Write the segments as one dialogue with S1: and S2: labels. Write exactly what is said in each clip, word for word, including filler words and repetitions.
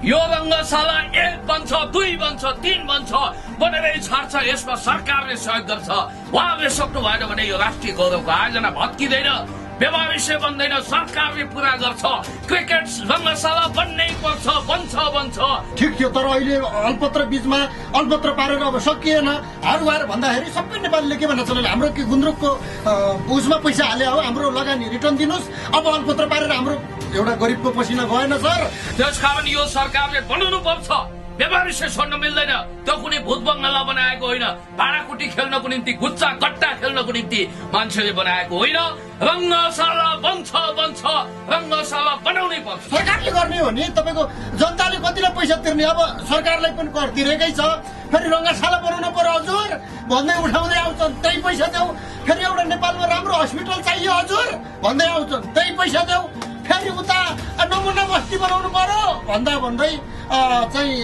S1: यो रङ्गशाला एक बन्छ, दुई बन्छ, तीन बन्छ भनेरै छाड्छ। यसमा सरकारले सहयोग गर्छ। उहाँले सक्नु भएन भने यो राष्ट्रिय गौरवको आयोजना भत्किँदैन, व्यवहारिसे बन्दैन, सरकारले पूरा गर्छ। क्रिकेट रङ्गशाला बन्नै पर्छ, बन्छ बन्छ।
S2: ठिक थियो, तर अहिले अल्पत्र बीचमा अल्पत्र पारेर अब सकिएन। हार भन्दाखेरि सबै नेपालीले के भन्न चाहन्छ, हाम्रो के गुन्द्रुकको उसमा पैसा हाले हो, हाम्रो लगानी रिटर्न दिनुहोस्। अब अल्पत्र पारेर हाम्रो एउटा गरिबको पसिना गएन सर।
S1: त्यसकारण यो सरकारले बनाउनु पर्छ। व्यवहारिसे छोड्न मिल्दैन। त्यो कुनै भूत बङ्गला बनाएको होइन, भाँडाकुटी खेल्नको निम्ति, गुच्चा गट्टा खेल्नको निम्ति मान्छेले बनाएको होइन। रङ्गशाला बन्छ बन्छ, रङ्गशाला बनाउनै पर्छ।
S2: सरकारले गर्ने हो नि, तपाईँको जनताले कतिलाई पैसा तिर्ने? अब सरकारलाई पनि कर तिरेकै छ, फेरि रङ्गशाला बनाउनु पर्यो हजुर भन्दै उठाउँदै आउँछन्, त्यही पैसा देऊ। फेरि एउटा नेपालमा राम्रो हस्पिटल चाहियो हजुर भन्दै आउँछन्, त्यही पैसा देऊ। फेरि उता नमुना बस्ती बनाउनु पर्यो भन्दा भन्दै चाहिँ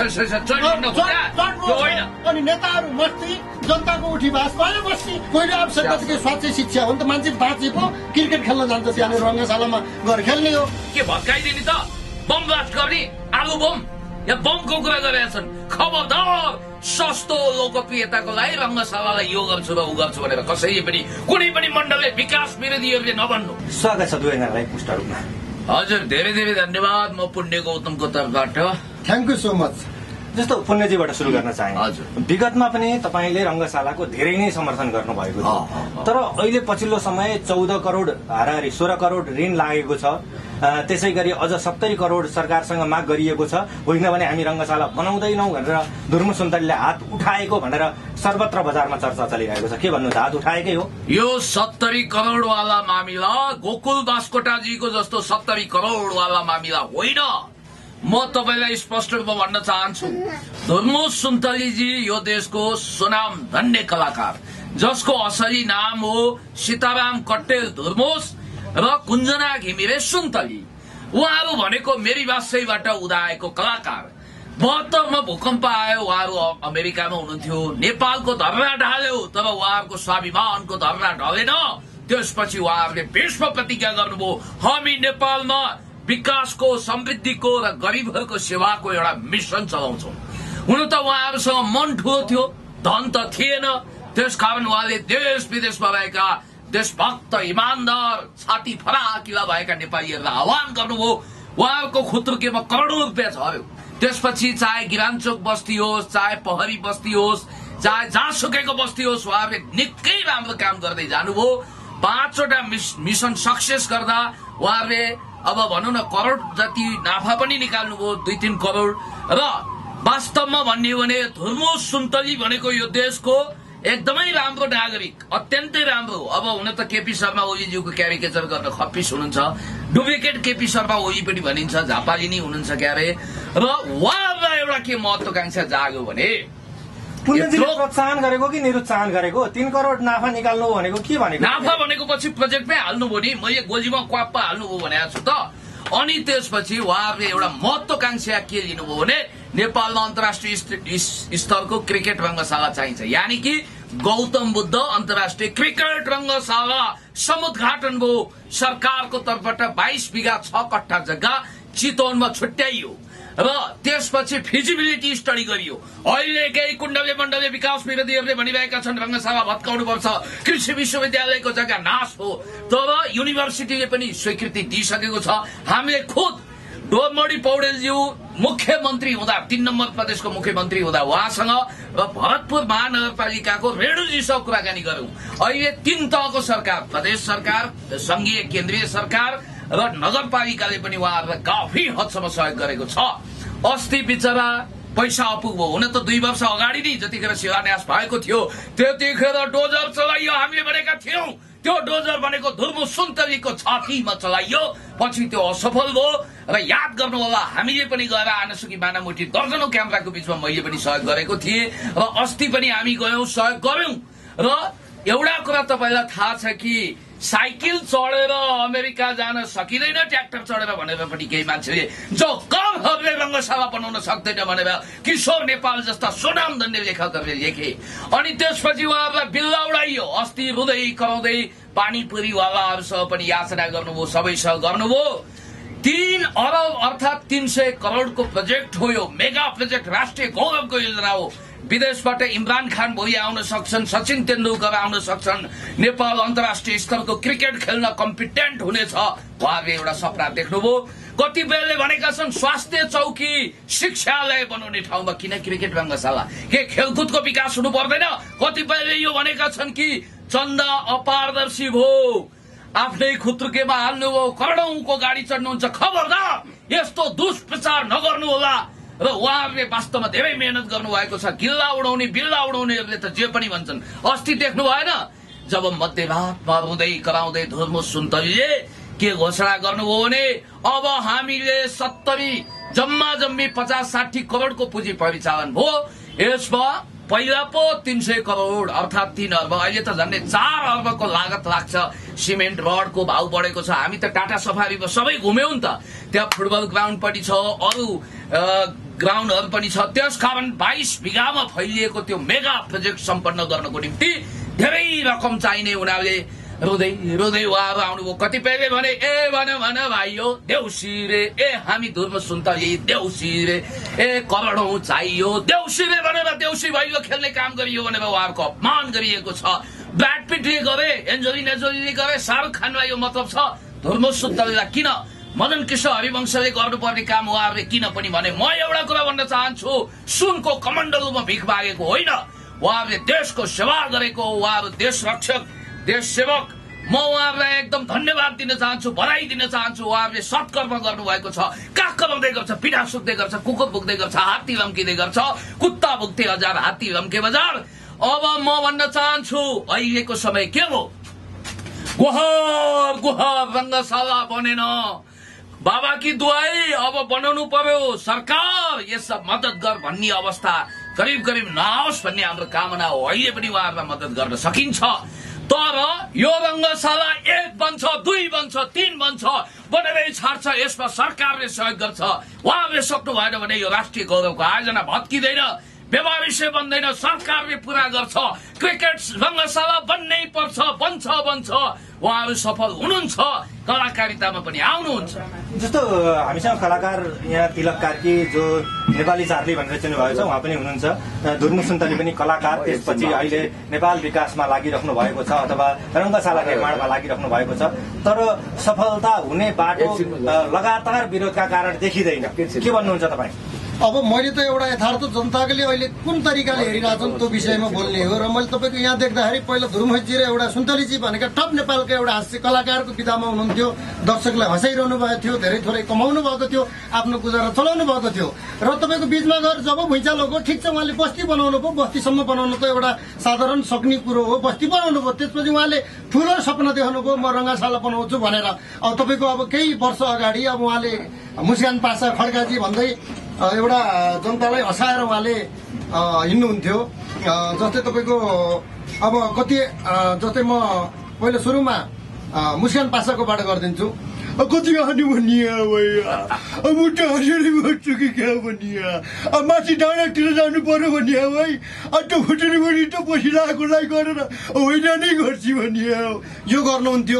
S2: अनि नेताहरू मस्ती, जनताको उठी बास भयो बस्ती। पहिले अवसर कतिको स्वच्छ शिक्षा हो नि त, मान्छे बाँचे पो क्रिकेट खेल्न जान्छ त्यहाँनिर रङ्गशालामा गएर खेल्ने हो।
S1: के भत्काइदिने त? बम ब्लास्ट गर्ने, आलु बम या बमको कुरा गरेका छन्। खबरदार, सस्तो लोकप्रियताको लागि रङ्गशालालाई यो गर्छु र ऊ गर्छु भनेर कसैले पनि कुनै पनि मण्डलले विकास विरोधीहरूले नभन्नु।
S3: स्वागत छ दुवैजनालाई पुष्ट रूपमा।
S1: हजुर, धेरै धेरै धन्यवाद। म पुण्य गौतमको तर्फबाट
S2: थ्याङ्क यू सो मच।
S3: जस्तो पुण्यजीबाट सुरु गर्न चाहे,
S1: हजुर,
S3: विगतमा पनि तपाईँले रङ्गशालाको धेरै नै समर्थन गर्नुभएको थियो, तर अहिले पछिल्लो समय चौध करोड हाराहारी सोह्र करोड ऋण लागेको छ। त्यसै गरी अझ सत्तरी करोड सरकारसँग माग गरिएको छ। होइन भने हामी रङ्गशाला बनाउँदैनौँ भनेर धुर्मु सुन्तलीले हात उठाएको भनेर सर्वत्र बजारमा चर्चा चलिरहेको छ। के भन्नुहुन्छ, हात उठाएकै हो?
S1: यो सत्तरी करोड वाला मामिला गोकुल बास्कोटाजीको जस्तो सत्तरी करोड वाला मामिला होइन। म तपाईँलाई स्पष्ट रूपमा भन्न चाहन्छु, धुर्मु सुन्तलीजी यो देशको सुनाम धन्य कलाकार, जसको असली नाम हो सीताराम कट्टेल धुर्मुस र कुञ्जना घिमिरे सुन्तली। उहाँहरू भनेको मेरी वासैबाट उदाएको कलाकार। बहत्तरमा भूकम्प आयो, उहाँहरू अमेरिकामा हुनुहुन्थ्यो, नेपालको धर्ना ढाल्यो, तर उहाँहरूको स्वाभिमानको धर्ना ढलेन। त्यसपछि उहाँहरूले विश्व प्रतिज्ञा गर्नुभयो, हामी नेपालमा विकासको, समृद्धिको र गरिबहरूको सेवाको एउटा मिशन चलाउँछौँ। हुन त उहाँहरूसँग मन ठुलो थियो, धन त थिएन। त्यसकारण उहाँले देश विदेशमा रहेका देशभक्त, इमान्दार, छाती फराकिला भएका नेपालीहरूलाई आह्वान गर्नुभयो। उहाँहरूको खुत्रुकेमा करोडौं रुपियाँ झर्यो। त्यसपछि चाहे गिरानचोक बस्ती होस्, चाहे पहरी बस्ती होस्, चाहे जहाँसुकैको बस्ती होस्, उहाँहरूले निकै राम्रो काम गर्दै जानुभयो। पाँचवटा मिशन सक्सेस गर्दा उहाँहरूले अब भनौँ न करोड जति नाफा पनि निकाल्नुभयो, दुई तीन करोड। र वास्तवमा भन्ने हो भने धुर्मु सुन्तली भनेको यो देशको एकदमै राम्रो नागरिक, अत्यन्तै राम्रो। अब हुन त केपी शर्मा ओलीज्यूको क्यारिकेचर गर्न खप्पिस हुनुहुन्छ, डुप्लिकेट केपी शर्मा ओली पनि भनिन्छ, झापाली नै हुनुहुन्छ क्यारे। र उहाँलाई एउटा के महत्वाकांक्षा जाग्यो भने
S3: पुण्यजीले प्रोत्साहन गरेको कि निरुत्साहन गरेको? तीन करोड नाफा निकाल्नु भनेको के भनेको?
S1: नाफा भनेको पछि प्रोजेक्टमै हाल्नुभयो नि, मैले गोजीमा क्वापमा हाल्नुभयो भनेको छु त। अनि त्यसपछि उहाँहरूले एउटा महत्वाकांक्षा के लिनुभयो भने नेपालमा अन्तर्राष्ट्रिय स्तरको क्रिकेट रङ्गशाला चाहिन्छ, यानि कि गौतम बुद्ध अन्तर्राष्ट्रिय क्रिकेट रङ्गशाला समुद्घाटन भयो। सरकारको तर्फबाट बाइस बिघा छ कट्ठा जग्गा चितवनमा छुट्याइयो र त्यसपछि फिजिबिलिटी स्टडी गरियो। अहिले केही कुण्डले मण्डले विकास विरोधीहरूले भनिरहेका छन् रङ्गशाला भत्काउनुपर्छ, कृषि विश्वविद्यालयको जग्गा नाश हो, तर युनिभर्सिटीले पनि स्वीकृति दिइसकेको छ। हामीले खुद डोमडी पौडेलज्यू मुख्यमन्त्री हुँदा, तीन नम्बर प्रदेशको मुख्यमन्त्री हुँदा उहाँसँग र भरतपुर महानगरपालिकाको रेणुजीसँग कुराकानी गऱ्यौं। अहिले तीन तहको सरकार, प्रदेश सरकार, संघीय केन्द्रीय सरकार र नगरपालिकाले पनि उहाँहरूलाई काफी हदसम्म सहयोग गरेको छ। अस्ति बिचरा पैसा अपुग भयो। हुन त दुई वर्ष अगाडि नै जतिखेर शिलान्यास भएको थियो त्यतिखेर डोजर चलाइयो, हामीले भनेका थियौं। त्यो डोजर भनेको धुर्मु सुन्तलीको छातीमा चलाइयो, पछि त्यो असफल भयो। र याद गर्नु होला, हामीले पनि गएर आनसुकी बानामुटी दर्जनौं क्यामेराको बीचमा मैले पनि सहयोग गरेको थिएँ र अस्ति पनि हामी गयौं, सहयोग गर्यौं। र एउटा कुरा तपाईलाई थाहा छ कि साइकल चढेर अमेरिका जान सकिँदैन, ट्र्याक्टर चढेर भनेर पनि केही मान्छेले जो कमहरूले रङ्गशाला बनाउन सक्दैन भनेर किशोर नेपाल जस्ता सुनाम धन्य लेखकहरूले लेखे। अनि त्यसपछि उहाँहरूलाई बिल्ला उडाइयो। अस्ति रुँदै कराउँदै पानीपुरीवालाहरूसँग पनि याचना गर्नुभयो, सबैसँग गर्नुभयो। तीन अरब अर्थात तीन सय करोडको प्रोजेक्ट हो यो मेगा प्रोजेक्ट राष्ट्रिय गौरवको योजना हो विदेशबाट इमरान खान भोलि आउन सक्छन् सचिन तेन्दुलकर आउन सक्छन् नेपाल अन्तर्राष्ट्रिय स्तरको क्रिकेट खेल्न कम्पिटेन्ट हुनेछ उहाँले एउटा सपना देख्नुभयो कतिपयले भनेका छन् स्वास्थ्य चौकी शिक्षालय बनाउने ठाउँमा किन क्रिकेट रङ्गशाला के खेलकुदको विकास हुनु पर्दैन कतिपयले यो भनेका छन् कि चन्दा अपारदर्शी भयो आफ्नै खुत्रुकेमा हाल्नुभयो करोडौंको गाडी चढ्नुहुन्छ खबरदार यस्तो दुष्प्रचार नगर्नु होला र उहाँहरूले वास्तवमा धेरै मेहनत गर्नु भएको छ गिल्ला उडाउने बिल्ला उडाउनेहरूले त जे पनि भन्छन् अस्ति देख्नु भएन जब मध्यभागमा रुँदै कराउँदै धुर्मु सुन्तलीले के घोषणा गर्नुभयो भने अब हामीले सत्तरी जम्मा जम्मी पचास साठी करोडको पुँजी परिचालन भयो यसमा पहिला पो तीन सय करोड अर्थात तीन अर्ब अहिले त झन्डै चार अर्बको लागत लाग्छ सिमेन्ट रडको भाउ बढेको छ हामी त टाटा सफारीमा सबै घुम्यौं नि त त्यहाँ फुटबल ग्राउन्ड पनि छ अरू ग्राउन्डहरू पनि छ त्यसकारण बाइस बिघामा फैलिएको त्यो मेगा प्रोजेक्ट सम्पन्न गर्नको निम्ति धेरै रकम चाहिने उनीहरूले रुँदै रुँदै उहाँहरू आउनुभयो कतिपयले भने ए भन भन भाइयो देउसी रे ए हामी धुर्म सुन्तली देउसी रे ए करोडौं चाहियो देउसी रे भनेर देउसी भैलो खेल्ने काम गरियो भनेर उहाँहरूको अपमान गरिएको छ ब्राड पिटले गरे एन्जलिना जोलीले गरे शाहरुख खानलाई यो मतलब छ धुर्म सुन्तलीलाई किन मदन कृष्ण हरिवंशले गर्नुपर्ने काम उहाँहरूले किन पनि भने म एउटा कुरा भन्न चाहन्छु सुनको कमण्डलुमा भिख मागेको होइन उहाँहरूले देशको सेवा गरेको उहाँहरू देश रक्षक देश सेवक म उहाँहरूलाई एकदम धन्यवाद दिन चाहन्छु बधाई दिन चाहन्छु उहाँहरूले सत्कर्म गर्नुभएको छ काख कराउँदै गर्छ पीडा सुक्दै गर्छ कुकुर भुक्दै गर्छ हात्ती लम्किँदै गर्छ कुत्ता भुक्थे हजार हात्ती लम्के बजार अब म भन्न चाहन्छु अहिलेको समय के हो गुहार गुहार रङ्गशाला बनेन बाबा की दुआई अब बनाउनु पर्यो सरकार यस मद्दत गर भन्ने अवस्था करिब करिब नआओस् भन्ने हाम्रो कामना हो अहिले पनि उहाँहरूलाई मद्दत गर्न सकिन्छ तर यो रङ्गशाला एक बन्छ दुई बन्छ तीन बन्छ बनेरै छाड्छ यसमा सरकारले सहयोग गर्छ उहाँले सक्नु भएन भने यो राष्ट्रिय गौरवको आयोजना भत्किँदैन व्यवहारिसे बन्दैन सरकारले पूरा गर्छ क्रिकेट रङ्गशाला बन्नै पर्छ बन्छ बन्छ उहाँहरू सफल हुनुहुन्छ कलाकारितामा पनि आउनुहुन्छ
S3: जस्तो हामीसँग कलाकार यहाँ तिलक कार्की जो नेपाली चार्ली भनेर चिन्नु भएको छ उहाँ पनि हुनुहुन्छ धुर्मु सुन्तली पनि कलाकार त्यसपछि अहिले नेपाल विकासमा लागिराख्नु भएको छ अथवा रङ्गशाला निर्माणमा लागिराख्नु भएको छ तर सफलता हुने बाटो लगातार विरोधका कारण देखिँदैन के भन्नुहुन्छ तपाईँ
S2: अब मैले त एउटा यथार्थ जनताले अहिले कुन तरिकाले हेरिरहेछन् त्यो विषयमा बोल्ने हो र मैले तपाईँको यहाँ देख्दाखेरि पहिला धुर्मुजी र एउटा सुन्तलीजी भनेका टप नेपालका एउटा हास्य कलाकारको विधामा हुनुहुन्थ्यो दर्शकलाई हँसाइरहनु भएको थियो धेरै थोरै कमाउनु भएको थियो आफ्नो गुजारा चलाउनु भएको थियो र तपाईँको बीचमा गएर जब भुइँचालो गयो ठिक छ उहाँले बस्ती बनाउनु भयो बस्तीसम्म बनाउनु त एउटा साधारण सक्ने कुरो हो बस्ती बनाउनु भयो त्यसपछि उहाँले ठुलो सपना देखाउनु भयो म रङ्गशाला बनाउँछु भनेर अब तपाईँको अब केही वर्ष अगाडि अब उहाँले मुस्कान पासा खड्काजी भन्दै एउटा जनतालाई हँसाएर उहाँले हिँड्नुहुन्थ्यो जस्तै तपाईँको अब कति जस्तै म पहिला सुरुमा मुस्कान पासाको बाटो गरिदिन्छु कति हानी भनिया अब मुट्टा हाँसेरै बस्छु कि क्या भनिया अब माथि डाँडातिर जानु पर्यो भनिया भाइ अन्त फुटेर पनि त पसिलाकोलाई गरेर होइन नै गर्छु भनिया यो गर्नुहुन्थ्यो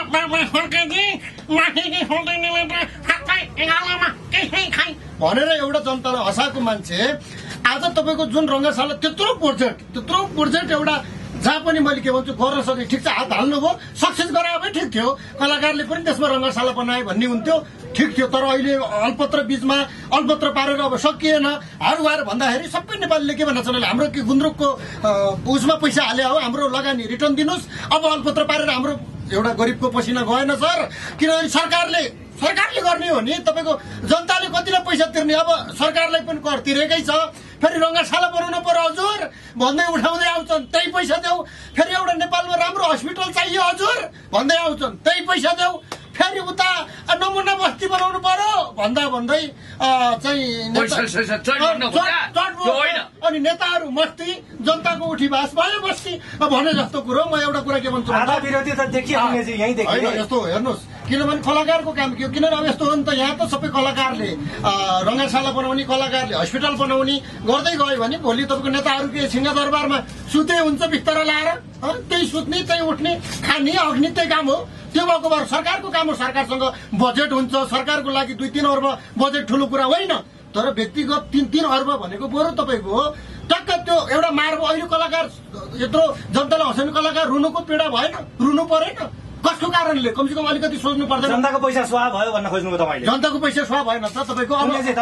S2: भनेर एउटा जनतालाई हँसाएको मान्छे आज तपाईँको जुन रङ्गशाला त्यत्रो प्रोजेक्ट त्यत्रो प्रोजेक्ट एउटा जहाँ पनि मैले के भन्छु गर्न सके ठिक छ हात हाल्नुभयो सक्सेस गराए भए ठिक थियो कलाकारले पनि त्यसमा रङ्गशाला बनाए भन्ने हुन्थ्यो ठिक थियो तर अहिले अल्पत्र बीचमा अल्पत्र पारेर अब सकिएन हार गएर भन्दाखेरि सबै नेपालीले के भन्न चाहन्छ हाम्रो के गुन्द्रुकको उसमा पैसा हाले हो हाम्रो लगानी रिटर्न दिनुहोस् अब अल्पत्र पारेर हाम्रो एउटा गरिबको पसिना गएन सर किनभने सरकारले सरकारले गर्ने हो नि तपाईँको जनताले कतिलाई पैसा तिर्ने अब सरकारलाई पनि कर तिरेकै छ फेरि रङ्गशाला बनाउनु पर्यो हजुर भन्दै उठाउँदै आउँछन् त्यही पैसा देऊ फेरि एउटा नेपालमा राम्रो हस्पिटल चाहियो हजुर भन्दै आउँछन् त्यही पैसा देऊ फेरि उता नमुना बस्ती बनाउनु पर्यो भन्दा भन्दै चाहिँ अनि नेताहरू मस्ती जनताको उठीबास भयो बस्ती भने जस्तो कुरो म एउटा कुरा के भन्छु
S3: आधा विरोधी त देखिहाल्ने चाहिँ यही देखियो
S2: होइन यस्तो हेर्नुहोस् किनभने कलाकारको काम के हो किनभने अब यस्तो हो नि त यहाँ त सबै कलाकारले रङ्गशाला बनाउने कलाकारले हस्पिटल बनाउने गर्दै गयो भने भोलि तपाईँको नेताहरू के सिंहदरबारमा सुते हुन्छ भित्र लाएर त्यही सुत्ने त्यही उठ्ने खाने अग्नि त्यही काम हो त्यो भएको भएर सरकारको काम हो सरकारसँग बजेट हुन्छ सरकारको लागि दुई तीन अर्ब बजेट ठुलो कुरा होइन तर व्यक्तिगत तीन तीन अर्ब भनेको बरु तपाईँको हो टक्क त्यो एउटा मार्ग अहिले कलाकार यत्रो जनताले हँसाउने कलाकार रुनुको पीडा भएन रुनु परेन कसको कारणले कमसेकम अलिकति सोच्नु पर्दैन
S3: जनताको पैसा सुहा भयो भन्न खोज्नुभयो तपाईँले
S2: जनताको पैसा सुहा भएन त तपाईँको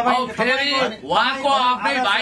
S1: उहाँको आफ्नै भाइ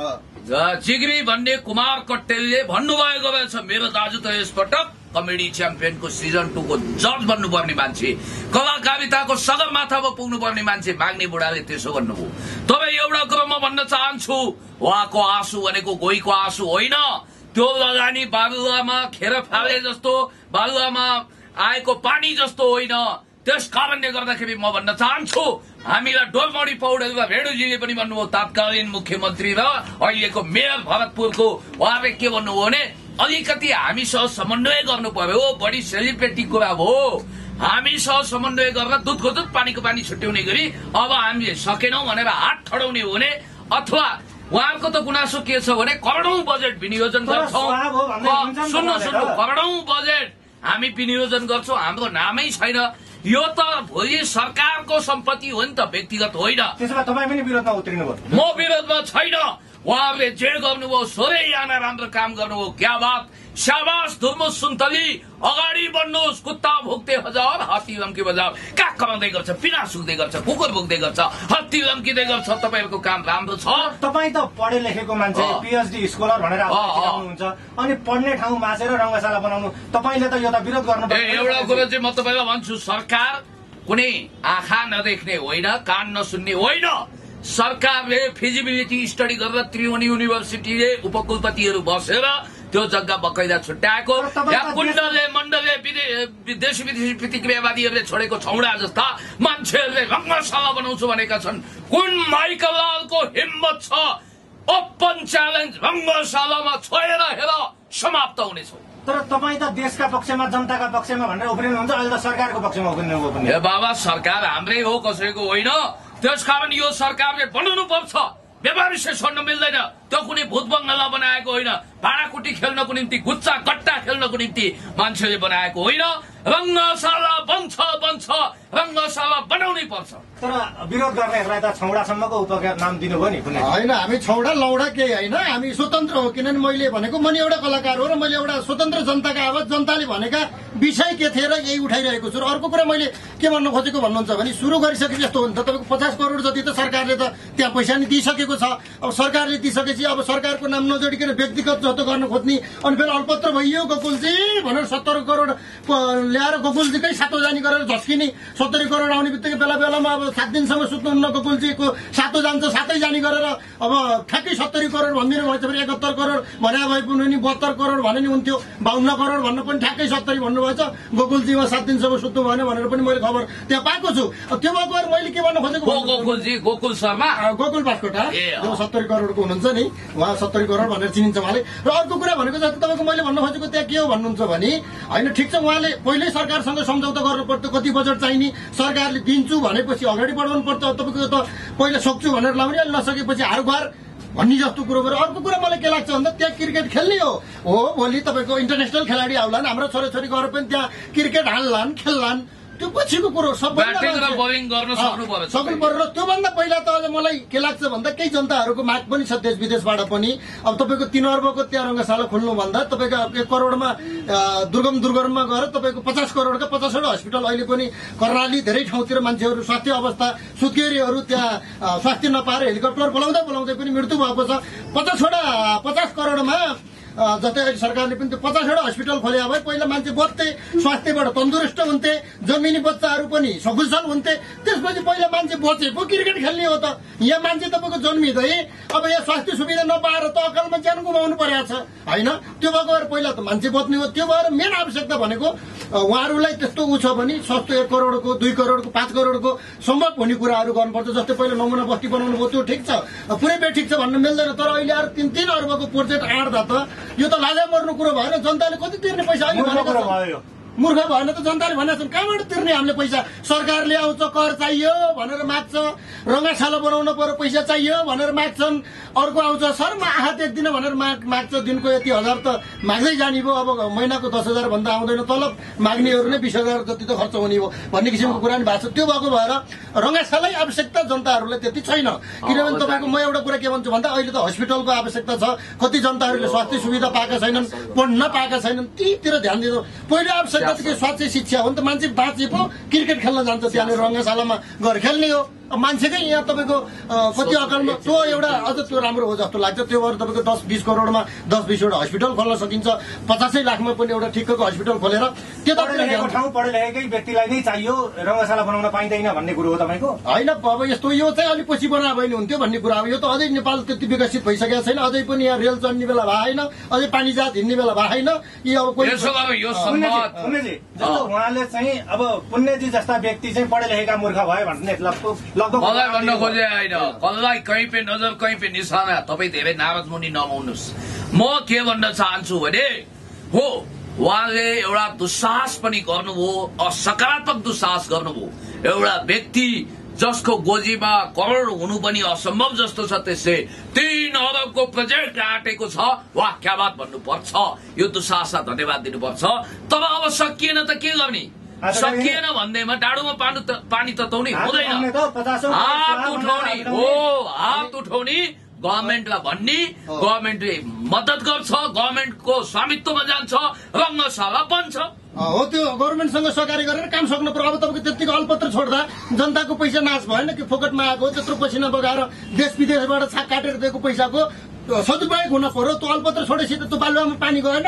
S1: जिग्री भन्ने कुमार कट्टेलले भन्नुभएको रहेछ मेरो दाजु त यसपटक कमेडी च्याम्पियनको सिजन टू को जज बन्नुपर्ने मान्छे कलाकारिताको सगरमाथामा पुग्नुपर्ने मान्छे माग्ने बुढाले त्यसो भन्नुभयो। तपाईँ एउटा कुरो म भन्न चाहन्छु उहाँको आँसु भनेको गोहीको आँसु होइन त्यो लगानी बालुवामा खेर फाले जस्तो बालुवामा आएको पानी जस्तो होइन त्यस कारणले गर्दाखेरि म भन्न चाहन्छु हामीलाई डोलमणी पौडेल र रेणुजीले पनि भन्नुभयो तत्कालीन मुख्यमन्त्री र अहिलेको मेयर भरतपुरको उहाँले के भन्नुभयो भने अलिकति हामीसँग समन्वय गर्नु पर्यो बढी सेलिब्रेटी कुरा हो हामीसँग समन्वय गरेर दुधको दुध पानीको पानी छुट्याउने गरी अब हामीले सकेनौं भनेर हात ठडाउने हो भने अथवा उहाँको त गुनासो के छ भने करोडौं बजेट विनियोजन गर्छौं सुन्नु सुन्नु करोडौं बजेट हामी विनियोजन गर्छौं हाम्रो नामै छैन यो त भोलि सरकारको सम्पत्ति हो नि त व्यक्तिगत होइन
S3: त्यसमा तपाईँ पनि विरोधमा उत्रिनुभयो
S1: म विरोधमा छैन उहाँहरूले जे गर्नुभयो सोरै याना राम्रो काम गर्नुभयो क्या बात शाबाश धुर्मुस सुन्तली अगाडि बढ्नुहोस् कुत्ता भुक्दै हजार हात्ती लम्की बजाव काग कराउँदै गर्छ पिना सुक्दै गर्छ कुकुर भुक्दै गर्छ हत्ती लम्किँदै गर्छ तपाईँहरूको काम राम्रो छ
S3: तपाईँ त पढे लेखेको मान्छे पीएचडी स्कलर भनेर हुन्छ अनि पढ्ने ठाउँ मासेर रङ्गशाला बनाउनु तपाईँले त यो त विरोध गर्नु
S1: एउटा कुरो चाहिँ म तपाईँलाई भन्छु सरकार कुनै आँखा नदेख्ने होइन कान नसुन्ने होइन सरकारले फिजिबिलिटी स्टडी गरेर त्रिवेणी युनिभर्सिटीले उपकुलपतिहरू बसेर त्यो जग्गा बकैदा छुट्याएको या कुण्डले मण्डलले विदेशी विदेशी प्रतिक्रियावादीहरूले छोडेको छौडा जस्ता मान्छेहरूले रङ्गशाला बनाउँछु भनेका छन् कुन माइकलालको हिम्मत छ ओपन च्यालेन्ज रङ्गशालामा छोडेर हेर समाप्त हुनेछ
S3: तर तपाईँ त देशका पक्षमा जनताका पक्षमा भनेर उफ्रिनुहुन्छ अहिले त सरकारको पक्षमा उफ्रिनुभयो पनि
S1: ए बाबा सरकार हाम्रै हो कसैको होइन त्यसकारण यो सरकारले बनाउनु पर्छ व्यवहारिक छोड्न मिल्दैन त्यो कुनै भूत बङ्गला बनाएको होइन भाँडाकुटी खेल्नको निम्ति गुच्चा गट्टा खेल्नको निम्ति मान्छेले बनाएको होइन रङ्गशाला बन्छ बन्छ रङ्गशाला बनाउनै पर्छ
S3: तर विरोध गर्नेहरूलाई त छौडासम्मको उपकार नाम दिनुभयो नि कुनै
S2: होइन हामी छौडा लौडा केही होइन हामी स्वतन्त्र हो किनभने मैले भनेको म नि एउटा कलाकार हो र मैले एउटा स्वतन्त्र जनताका आवाज जनताले भनेका विषय के थिए र यही उठाइरहेको छु र अर्को कुरा मैले के भन्न खोजेको भन्नुहुन्छ भने सुरु गरिसकेपछि यस्तो हो नि त तपाईँको पचास करोड जति त सरकारले त त्यहाँ पैसा नि दिइसकेको छ अब सरकारले दिइसकेपछि अब सरकारको नाम नजोडिकन व्यक्तिगत जस्तो गर्न खोज्ने अनि फेरि अल्पत्र भइयो गोकुलजी भनेर सत्तर करोड ल्याएर गोकुलजीकै सातो जानी गरेर झस्किने सत्तरी करोड आउने बित्तिकै बेला बेलामा अब सात दिनसम्म सुत्नुहुन्न गोकुलजीको सातो जान्छ सातै जानी गरेर अब ठ्याक्कै सत्तरी करोड भनिदिनु भएछ फेरि एकहत्तर करोड भने भए पनि नि बहत्तर करोड भने नि हुन्थ्यो बाहन्न करोड भन्न पनि ठ्याक्कै सत्तरी भन्नुभएछ गोकुलजीमा सात दिनसम्म सुत्नु भएन भनेर पनि मैले खबर त्यहाँ पाएको छु त्यो भएको मैले के भन्न खोजेको
S1: गोकुलजी गोकुल शर्मा
S2: गोकुल बास्कोटा जो सत्तरी करोडको हुनुहुन्छ नि उहाँ सत्तरी करोड भनेर चिनिन्छ उहाँले र अर्को कुरा भनेको जति तपाईँको मैले भन्न खोजेको त्यहाँ के हो भन्नुहुन्छ भने होइन ठिक छ उहाँले पहिल्यै सरकारसँग सम्झौता गर्नु पर्थ्यो कति बजेट चाहिने सरकारले दिन्छु भनेपछि अगाडि बढाउनु पर्छ तपाईँको त पहिला सक्छु भनेर लाउने अहिले नसकेपछि हारबार भन्ने जस्तो कुरो गरेर अर्को कुरा मलाई के लाग्छ भन्दा त्यहाँ क्रिकेट खेल्ने हो हो भोलि तपाईँको इन्टरनेसनल खेलाडी आउलान् हाम्रो छोराछोरी गएर पनि त्यहाँ क्रिकेट हाल्लान् खेल्लान् त्यो पछिको कुरो सबभन्दा सक्नु पर्यो र त्योभन्दा पहिला त अझ मलाई के लाग्छ भन्दा केही जनताहरूको माग पनि छ देश विदेशबाट पनि अब तपाईँको तीन अर्बको त्यहाँ रङ्गशाला खोल्नु भन्दा तपाईँको एक करोडमा दुर्गम दुर्गममा गएर तपाईँको पचास करोडका पचासवटा हस्पिटल अहिले पनि कर्णाली धेरै ठाउँतिर मान्छेहरू स्वास्थ्य अवस्था सुत्केरीहरू त्यहाँ स्वास्थ्य नपाएर हेलिकप्टर बोलाउँदै बोलाउँदै पनि मृत्यु भएको छ पचासवटा पचास करोडमा जस्तै अहिले सरकारले पनि त्यो पचासवटा हस्पिटल खोले भए पहिला मान्छे बच्थे स्वास्थ्यबाट तन्दुरुस्त हुन्थे जन्मिने बच्चाहरू पनि सकुशल हुन्थे त्यसपछि पहिला मान्छे बचे पो क्रिकेट खेल्ने हो त यहाँ मान्छे तपाईँको जन्मिँदै अब यहाँ स्वास्थ्य सुविधा नपाएर त अकालमा ज्यान गुमाउनु परेको छ होइन त्यो भएको भएर पहिला त मान्छे बच्ने हो त्यो भएर मेन आवश्यकता भनेको उहाँहरूलाई त्यस्तो उ छ भने सस्तो एक करोडको दुई करोडको पाँच करोडको सम्भव हुने कुराहरू गर्नुपर्छ जस्तै पहिला नमुना बस्ती बनाउनु भयो त्यो ठिक छ पुरै बेड ठिक छ भन्नु मिल्दैन तर अहिले आएर तिन तिन अर्बको प्रोजेक्ट आँट्दा त यो त लाजा मर्नु कुरो भएन जनताले कति तिर्ने पैसा अहिले भनेको छ मूर्ख भएन त जनताले भनेको छन् कहाँबाट तिर्ने हामीले पैसा सरकारले आउँछ कर चाहियो भनेर माग्छ रङ्गाशाला बनाउनु पर्यो पैसा चाहियो भनेर माग्छन् अर्को आउँछ सर म आँखा देख्दिनँ भनेर माग माग्छ दिनको यति हजार त माग्दै जाने भयो अब महिनाको दस हजार भन्दा आउँदैन तलब माग्नेहरू नै बिस हजार जति त खर्च हुने भयो भन्ने किसिमको कुरा नि भएको छ त्यो भएको भएर रङ्गाशालै आवश्यकता जनताहरूलाई त्यति छैन किनभने तपाईँको म एउटा कुरा के भन्छु भन्दा अहिले त हस्पिटलको आवश्यकता छ कति जनताहरूले स्वास्थ्य सुविधा पाएका छैनन् पढ्न पाएका छैनन् तीतिर ध्यान दिनु पहिलो आवश्यकता स्वास्थ्य शिक्षा हो नि त मान्छे बाँचे पो क्रिकेट खेल्न जान्छ त्यहाँनिर रङ्गशालामा गएर खेल्ने हो मान्छेकै यहाँ तपाईँको कति अकालमा त्यो एउटा अझ त्यो राम्रो हो जस्तो लाग्छ त्यो भएर तपाईँको दस बिस करोडमा दस बिसवटा हस्पिटल खोल्न सकिन्छ पचासै लाखमा पनि एउटा ठिक्कको हस्पिटल खोलेर
S3: त्यतातिर ठाउँ पढे लेखेकै व्यक्तिलाई नै चाहियो रङ्गशाला बनाउन पाइँदैन भन्ने कुरो हो तपाईँको
S2: होइन अब यस्तो यो चाहिँ अलिक पछि बनाए भने हुन्थ्यो भन्ने कुरा हो यो त अझै नेपाल त्यति विकसित भइसकेको छैन अझै पनि यहाँ रेल चढ्ने बेला भएको छैन अझै पानी जहाज हिँड्ने बेला भएको छैन यी अब
S3: पुण्यजी जस्तो उहाँले चाहिँ अब पुण्यजी जस्ता व्यक्ति चाहिँ पढे लेखेका मूर्ख भयो भन्ने लगभग
S1: मलाई भन्न खोजे होइन कसलाई कहीँ पे नजर कहीँ पे निशाना तपाईँ धेरै नाराज मुनि नमाउनुहोस् म के भन्न चाहन्छु भने हो उहाँले एउटा दुस्साहस पनि गर्नुभयो असकारात्मक दुस्साहस गर्नुभयो एउटा व्यक्ति जसको गोजीमा करोड हुनु पनि असम्भव जस्तो छ त्यसले तीन अरबको प्रोजेक्ट आँटेको छ वाह क्या बात भन्नुपर्छ यो दुस्साहसलाई धन्यवाद दिनुपर्छ तर अब सकिएन त के गर्ने सकिएन भन्दैमा डाडुमा पानी तताउने हुँदैन हात उठाउने हो हात उठाउने गभर्मेन्टलाई भन्ने गभर्मेन्टले मद्दत गर्छ गभर्मेन्टको स्वामित्वमा जान्छ रङ्गशाला बन्छ
S2: हो त्यो गभर्मेन्टसँग सहकारी गरेर काम सक्नु पर्यो अब तपाईँको त्यतिको अलपत्र छोड्दा जनताको पैसा नाश भएन कि फोकटमा आएको त्यत्रो पसिना बगाएर देश विदेशबाट छाक काटेर दिएको पैसाको सदुपयोग हुन पर्यो त्यो अलपत्र छोडेपछि त त्यो बालुवामा पानी गएन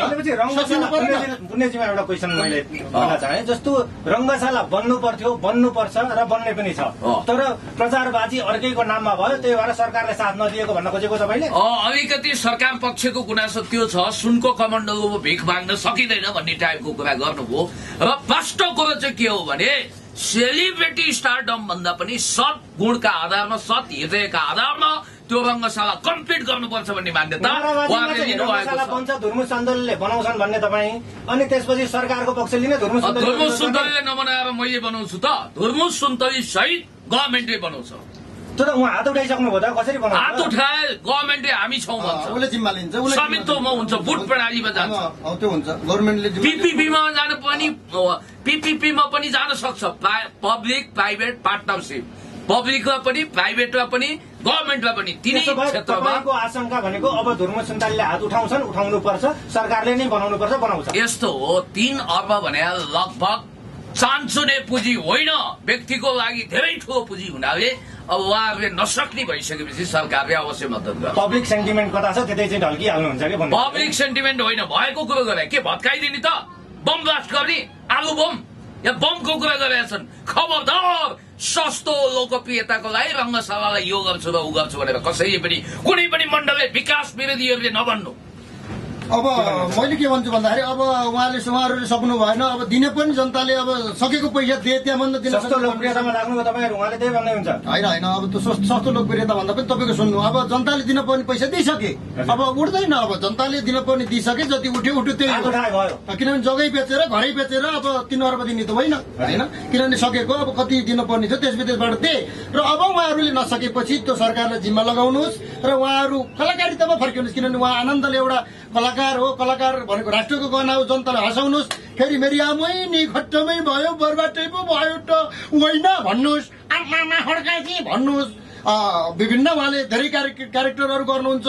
S3: पुण्यजीमा एउटा क्वेसन मैले भन्न चाहे जस्तो रङ्गशाला बन्नु पर्थ्यो बन्नु पर्छ र बन्ने पनि छ तर प्रचारबाजी अर्कैको नाममा भयो त्यही भएर सरकारले साथ नदिएको भन्न खोजेको तपाईँले
S1: अलिकति सरकार पक्षको गुनासो त्यो छ सुनको कमण्डलको भिख माग्न सकिँदैन भन्ने टाइपको कुरा गर्नुभयो र प्रष्ट कुरो चाहिँ के हो भने सेलिब्रिटी स्टारडम भन्दा पनि सत् गुणका आधारमा सत् हृदयका आधारमा त्यो रङ्गशाला कम्प्लिट गर्नुपर्छ भन्ने मान्यता उहाँले लिनुभएको छ
S3: बन्छ धुर्मुस आन्दोलनले बनाउँछन् भन्ने तपाईँ अनि त्यसपछि सरकारको पक्षले नै धुर्मुस
S1: धुर्मुस सुन्तलीले नबनाएर मैले बनाउँछु त धुर्मुस सुन्तली सहित गभर्मेन्टले बनाउँछ
S3: तर उहाँ हात उठाइसक्नु भयो त कसरी बनाउँछ
S1: हात उठाए गभर्मेन्टले हामी छौँ भन्छ
S2: उसले जिम्मा लिन्छ
S1: स्वामित्वमा हुन्छ बुट प्रणालीमा जान्छ
S2: त्यो हुन्छ गभर्मेन्टले
S1: पीपीपीमा जानु पनि पीपीपीमा पनि जान सक्छ पब्लिक प्राइभेट पार्टनरसिप पब्लिकमा पनि प्राइभेटमा पनि गभर्मेन्टमा पनि तिनै क्षेत्रमा
S3: आशंका भनेको अब धुर्मुस सुन्तलीले हात उठाउँछन् उठाउनु पर्छ सरकारले नै बनाउनु पर्छ बनाउँछ
S1: यस्तो हो तीन अर्ब भने लगभग चान्चुने पुँजी होइन व्यक्तिको लागि धेरै ठुलो पुँजी हुनाले अब उहाँहरूले नसक्ने भइसकेपछि सरकारले अवश्य मद्दत गर्छ
S3: पब्लिक सेन्टिमेन्ट कता छ त्यतै चाहिँ ढल्किहाल्नुहुन्छ कि
S1: पब्लिक सेन्टिमेन्ट होइन भएको कुरो गरे के भत्काइदिने त बम ब्लास्ट गर्ने आलु बम या बमको कुरा गरेका छन् खबरदार सस्तो लोकप्रियताको लागि रङ्गशालालाई यो गर्छु र ऊ गर्छु भनेर कसैले पनि कुनै पनि मण्डलले विकास विरोधीहरूले नभन्नु
S2: अब मैले के भन्छु भन्दाखेरि अब उहाँले उहाँहरूले सक्नु भएन अब दिने पनि जनताले अब सकेको पैसा दिए त्यहाँभन्दा दिन
S3: सस्तो लोकप्रियतामा लाग्नुभयो तपाईँहरू उहाँले त्यही भन्दै हुन्छ
S2: होइन होइन अब त्यो सस्तो लोकप्रियता भन्दा पनि तपाईँको सुन्नु अब जनताले दिन पर्ने पैसा दिइसके अब उठ्दैन अब जनताले दिन पर्ने दिइसके जति उठ्यो उठ्यो त्यही किनभने जग्गै बेचेर घरै बेचेर अब तीन अर्ब दिने त होइन होइन किनभने सकेको अब कति दिन पर्ने थियो देश विदेशबाट दिए र अब उहाँहरूले नसकेपछि त्यो सरकारलाई जिम्मा लगाउनुहोस् र उहाँहरू कलाकारितामा फर्किनुहोस् किनभने उहाँ आनन्दले एउटा कलाकार हो कलाकार भनेको राष्ट्रको गहना हो जनतालाई हँसाउनुहोस् फेरि मेरी आमै नि खट्टमै भयो बर्बाटै पो भयो त होइन भन्नुहोस् आमा हड्काएकी भन्नुहोस् विभिन्न उहाँले धेरै क्यारेक्टरहरू गर्नुहुन्छ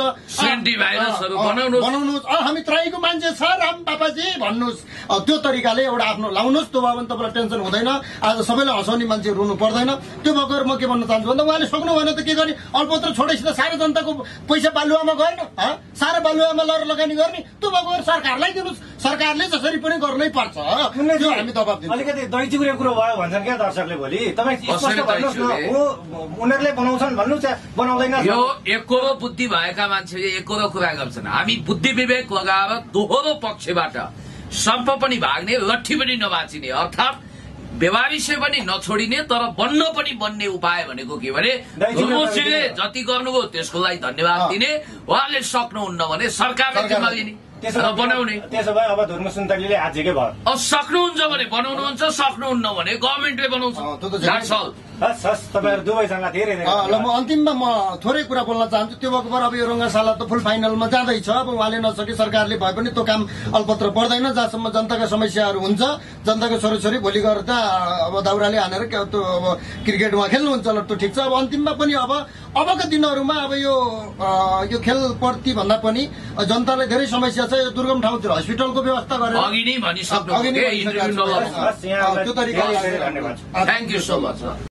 S2: बनाउनुहोस् हामी त्राईको मान्छे छ राम पापाजी भन्नुहोस् त्यो तरिकाले एउटा आफ्नो लाउनुहोस् त्यो भयो भने तपाईँलाई टेन्सन हुँदैन आज सबैलाई हँसाउने मान्छे रुनु पर्दैन त्यो भएर म के भन्न चाहन्छु भन्दा उहाँले सक्नु भएन त के गर्ने अल्पत्र छोडेपछि त सारा जनताको पैसा बालुवामा गएन सारा बालुवामा लर लगानी गर्ने त्यो भएको सरकारलाई दिनुहोस्, सरकारले जसरी पनि गर्नै पर्छ, त्यो हामी दबाब दिन्छौँ।
S3: अलिकति दही चिउरे कुरो भयो भन्छन् क्या दर्शकले भोलि, तपाईँ स्पष्ट भन्नुहोस् न, उनीहरूले बनाउँछन् भन्नु चाहिँ बनाउँदैन।
S1: यो एकरो बुद्धि भएका मान्छेले एकरो कुरा गर्छन्। हामी बुद्धि विवेक लगाएर दोहोरो पक्षबाट सम्प पनि भाग्ने, लट्ठी पनि नबाचिने, अर्थात् व्यवहारिसे पनि नछोडिने, तर बन्न पनि बन्ने उपाय भनेको के भने गुरुजीले जति गर्नुभयो त्यसको लागि धन्यवाद दिने, उहाँले सक्नुहुन्न भने सरकारले जिम्मा लिने र बनाउने।
S3: त्यसो भए अब धर्म सुन्तलीले आजकै भयो।
S1: अब सक्नुहुन्छ भने बनाउनुहुन्छ, सक्नुहुन्न भने गभर्मेन्टले बनाउँछ। That's all।
S3: हस् हस्, तपाईँहरू दुवैजनालाई धेरै धेरै
S2: ल म अन्तिममा म थोरै कुरा बोल्न चाहन्छु। त्यो भएको अब यो रङ्गशाला त फुल फाइनलमा जाँदैछ। अब उहाँले नसके सरकारले भए पनि त्यो काम अलपत्र पर्दैन, जहाँसम्म जनताका समस्याहरू हुन्छ, जनताको छोरीछोरी भोलि गएर त अब दाउराले हानेर त्यो अब क्रिकेटमा खेल्नुहुन्छ ल, त्यो ठिक छ। अब अन्तिममा पनि अब अबका दिनहरूमा अब यो यो खेलप्रति भन्दा पनि जनतालाई धेरै समस्या छ। यो दुर्गम ठाउँतिर हस्पिटलको व्यवस्था गरेर
S1: अघि नै भनिसक्नु
S2: अघि नै
S1: त्यो तरिकाले
S3: धन्यवाद।
S1: Thank you so much.